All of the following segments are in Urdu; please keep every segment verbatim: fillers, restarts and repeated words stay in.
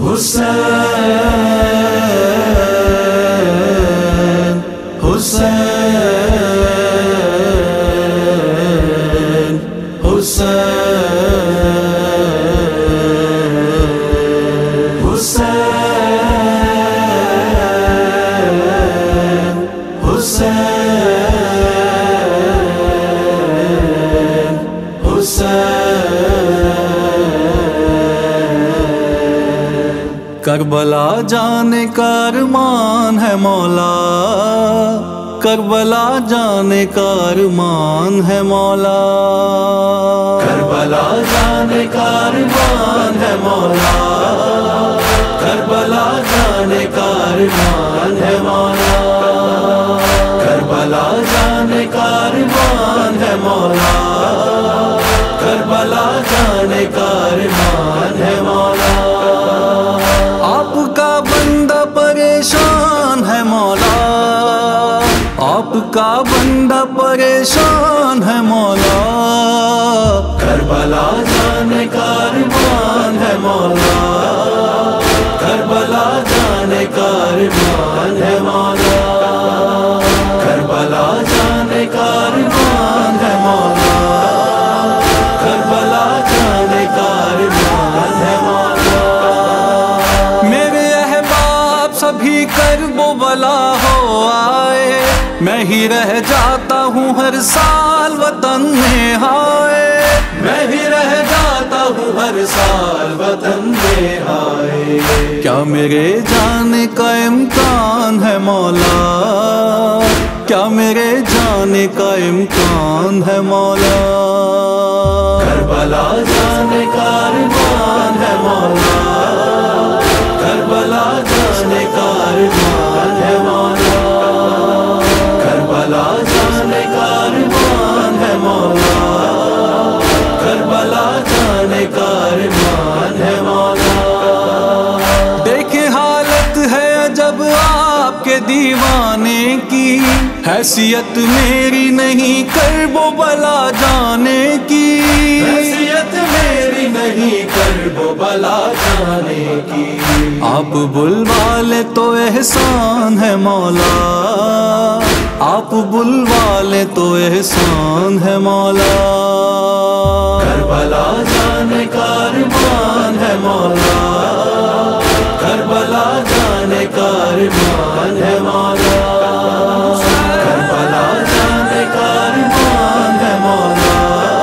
حسین حسین حسین حسین حسین حسین کربلا جانے کا ارمان ہے مولا، کربلا جانے کا ارمان ہے مولا، کربلا جانے کا ارمان ہے مولا، کربلا جانے کا ارمان ہے مولا، کربلا جانے کا ارمان ہے مولا، کربلا جانے کا ارمان ہے مولا۔ آپ کا بندہ پریشان ہے مولا، آپ کا بندہ پریشان ہے مولا، کربلا جانے کا ارمان ہے مولا، کربلا جانے کا ارمان ہے مولا، کربلا جانے کا ارمان ہے مولا، کربلا جانے کا ارمان ہے مولا۔ میرے احباب سبھی کرب و بلا ہو آئے، میں ہی رہ جاتا ہوں ہر سال وطن میں ہائے، میں ہی رہ جاتا ہوں ہر سال وطن میں ہائے۔ کیا میرے جانے کا امکان ہے مولا، کیا میرے جانے کا امکان ہے مولا، کربلا جانے کا ارمان ہے مولا، کربلا جانے کا ارمان ہے مولا، کربلا جانے کا ارمان ہے مولا، کربلا جانے کا ارمان ہے مولا۔ دیکھیں حالت ہے عجب آپ کے دیوانے کی، حیثیت میری نہیں کرب و بلا جانے کی، حیثیت میری نہیں کرب و بلا جانے کی۔ آپ بلوا لے تو احسان ہے مولا، آپ بلوا لے تو احسان ہے مولا، کربلا جانے کا ارمان ہے مولا، کربلا جانے کا ارمان ہے مولا، کربلا جانے کا ارمان ہے مولا،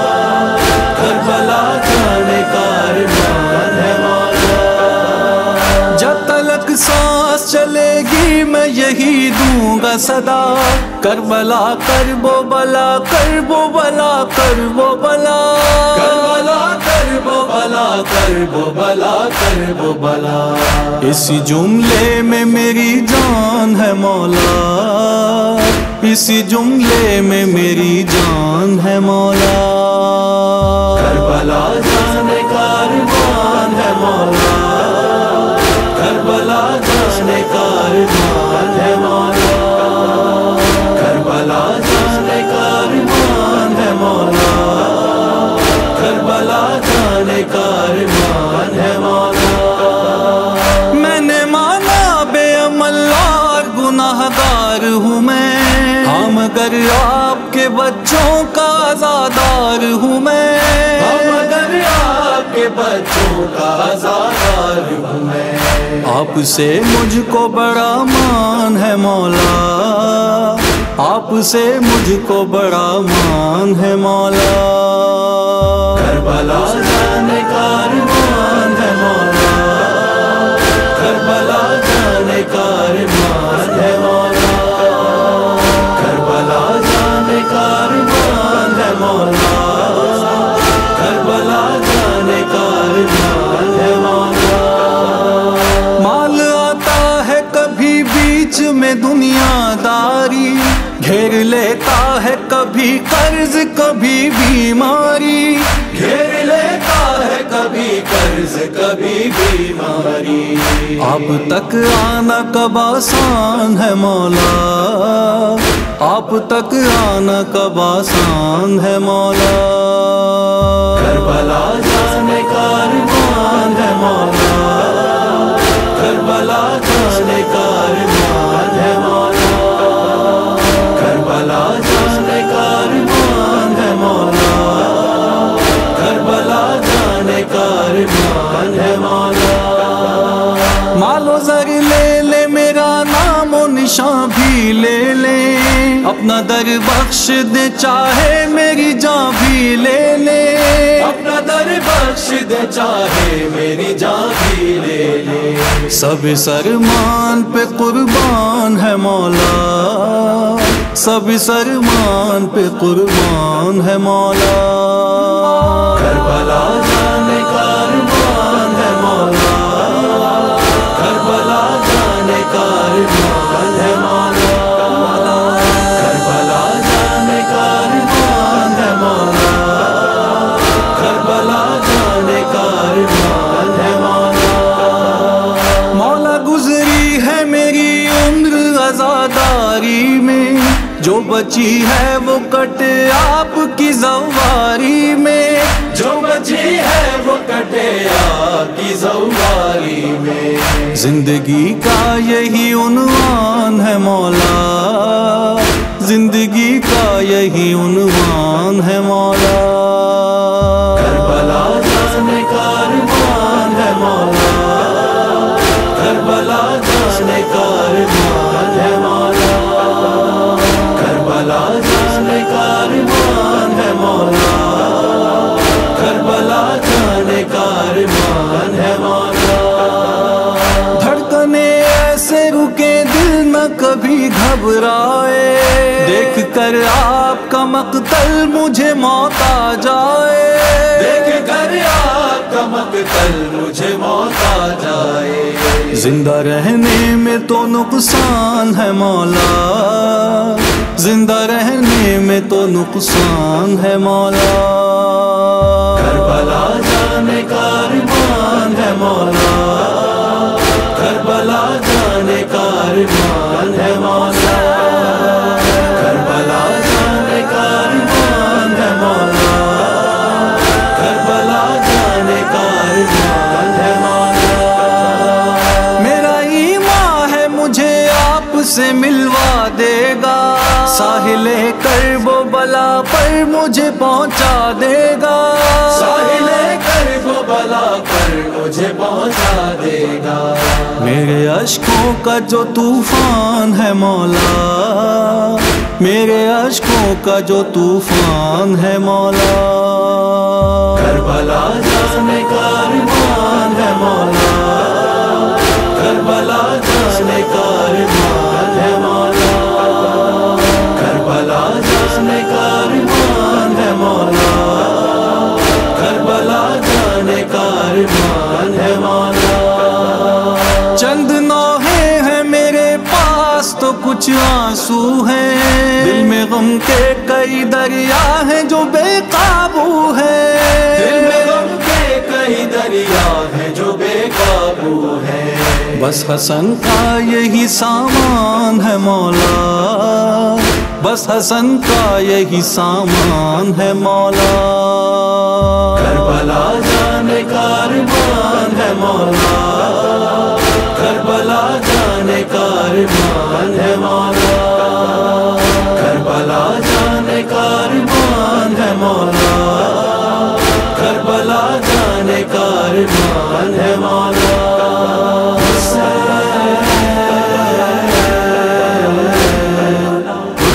کربلا جانے کا ارمان ہے مولا۔ جب تلک سانس چلے گی میں یہی دوں گا صدا، کربلا کرب و بلا، کرب و بلا، کرب و بلا، کربلا کرب و بلا، کرب و بلا، کرب و بلا۔ اسی جملے میں میری جان ہے مولا، اسی جملے میں میری جان ہے مولا، کربلا جانے کا ارمان ہے مولا، کربلا جانے کا ارمان ہے مولا، کربلا جانے کا ارمان ہے مولا، کربلا جانے کا ارمان ہے مولا۔ میں نے مانا بے عمل اور گناہ گار ہوں میں، ہاں مگر آپ کے بچوں کا آزادار ہوں میں، ہاں مگر آپ کے بچوں کا آزادار ہوں میں۔ آپ سے مجھ کو بڑا مان ہے مولا، آپ سے مجھ کو بڑا مان ہے مولا، کربلا جانے کا ارمان ہے مولا، کربلا جانے کا ارمان ہے مولا، کربلا جانے کا ارمان ہے مولا، کربلا جانے کا ارمان ہے مولا۔ مال آتا ہے کبھی بیچ میں دنیا داری، گھیر لیتا ہے کبھی قرض کبھی بیماری، گھیر لیتا ہے کبھی قرض کبھی بیماری۔ آپ تک آنا کب آسان ہے مولا، آپ تک آنا کب آسان ہے مولا، کربلا جانے کا ارمان ہے مولا، کربلا جانے کا ارمان ہے مولا، کربلا جانے کا ارمان ہے مولا، کربلا جانے کا ارمان ہے مولا۔ مالو زر لے لے میرا نام و نشان بھی لے لے، اپنا در بخش دے چاہے میری جان بھی لے لے، اپنا در بخش دے چاہے میری جان بھی لے لے، سب سرمان پہ قربان ہے مولا، سب سرمان پہ قربان ہے مولا، کربلا جانے کا ارمان ہے مولا، کربلا جانے کا ارمان ہے مولا، کربلا جانے کا ارمان ہے مولا، کربلا جانے کا ارمان ہے مولا۔ مولا گزری ہے میری عمر عزاداری میں، جو بچی ہے وہ کٹے آپ کی زواری میں، جو بچی ہے وہ کٹے آپ کی زواری میں، زندگی کا یہی عنوان ہے مولا، زندگی کا یہی عنوان ہے مولا، کربلا جانے کا ارمان ہے مولا، کربلا جانے کا ارمان ہے مولا، کربلا جانے کا ارمان ہے مولا، کربلا جانے کا ارمان ہے مولا۔ دھڑکنے ایسے رکے دل نہ کبھی گھبرائے، دیکھ کر آپ کا مقتل مجھے موت آ جائے، دیکھ کر آپ کا مقتل مجھے موت آ جائے، زندہ رہنے میں تو نقصان ہے مولا، زندہ رہنے میں تو نقصان ہے مولا، کربلا جانے کا ارمان ہے مولا، کربلا جانے کا ارمان ہے مولا، کربلا جانے کا ارمان ہے مولا، کربلا جانے کا ارمان ہے مولا۔ میرا ایمان ہے مجھے آپ سے ملوا دے گا، ساحل کرب و بلا پر مجھے پہنچا دے گا، ساحل کرب و بلا پر مجھے پہنچا دے گا، میرے اشکوں کا جو طوفان ہے مولا، میرے اشکوں کا جو طوفان ہے مولا، کربلا جانے کا ارمان ہے مولا، کربلا جانے کا ارمان ہے مولا، کربلا جانے کا ارمان ہے مولا، کربلا جانے کا ارمان ہے مولا۔ چند نوحے ہیں میرے پاس تو کچھ آنسو ہیں، دل میں غم کے کئی دریا ہیں جو بے قابو ہیں، دل میں غم کے کئی دریا ہیں جو بے قابو ہیں، بس حسن کا یہی سامان ہے مولا، بس حسن کا یہی سامان ہے مولا، کربلا جانے کا ارمان ہے مولا، کربلا جانے کا ارمان ہے مولا، کربلا جانے کا ارمان ہے مولا، کربلا جانے کا ارمان ہے مولا۔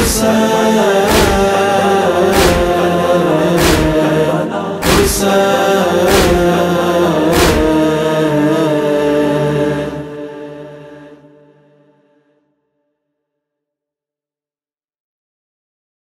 حسین